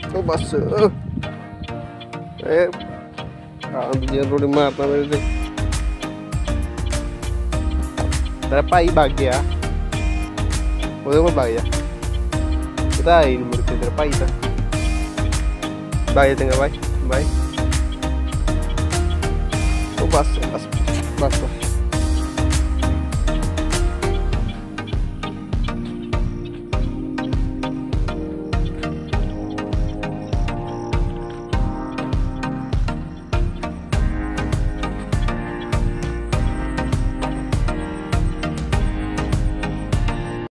तो बस दूजे रोटी मारता मेरे से। तेरा भाई भाग गया, वो भाग जा, पता ही नहीं मुड़ के तेरा भाई था। बाय चंगा, बाय बाय। तो बस बस बस बस।